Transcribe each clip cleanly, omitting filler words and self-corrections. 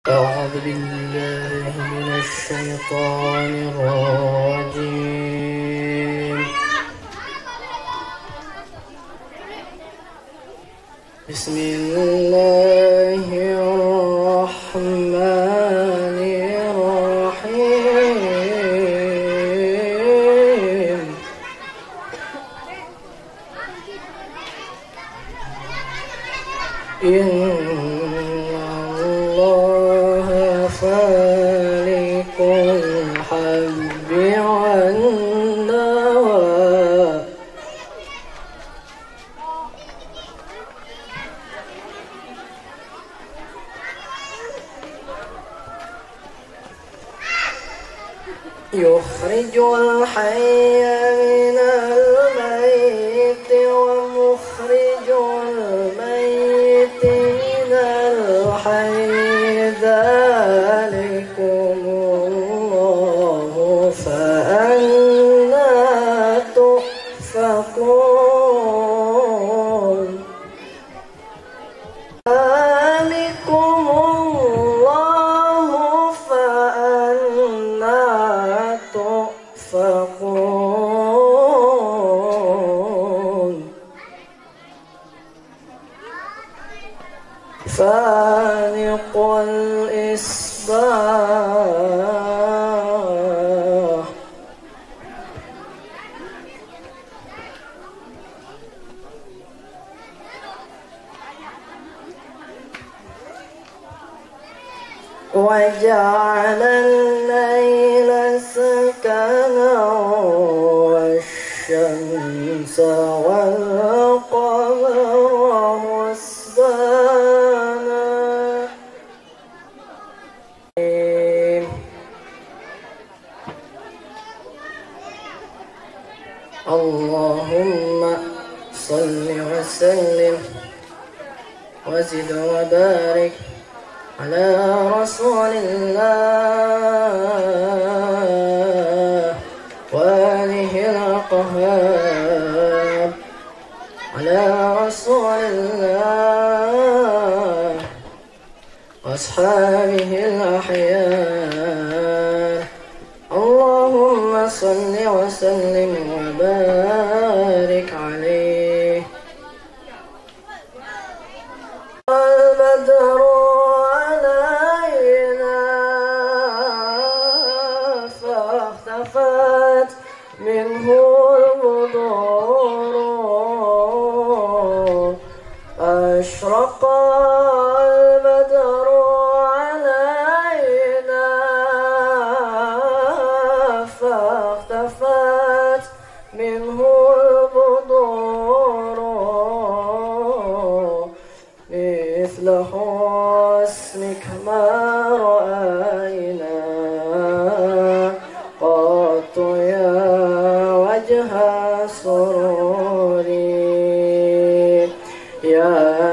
أعوذ بالله من الشيطان الرجيم. بسم الله الرحمن الرحيم. إن الله فالق الحب والنوى يخرج الحي من الميت ومخرج الميت من الحي ذلكم الله فأنى تؤفكون. ذلكم الله فأنى تؤفكون. فالق الإصباح وجعل الليل سكنا والشمس والقمر حسبانا. اللهم صل وسلم وزد وبارك على رسول الله وآله الأطهار، على رسول الله وأصحابه الأحيار. اللهم صل وسلم وبارك عليه. البدر علينا فاختفت منه البدور. أشرق البدر علينا فاختفت منه البدور. مثل حسنك ما رأينا قط يا وجه سروري. يا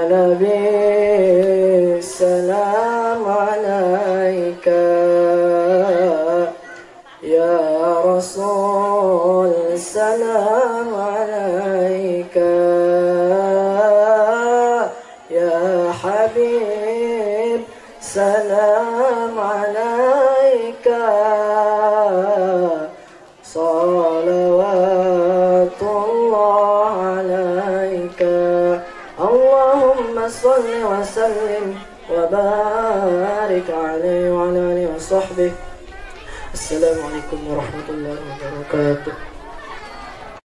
نبي السلام عليك، يا رسول السلام عليك، يا حبيب سلام عليك. صلوات الله عليك. اللهم صل وسلم وبارك عليه وعلى آله وصحبه. السلام عليكم ورحمة الله وبركاته.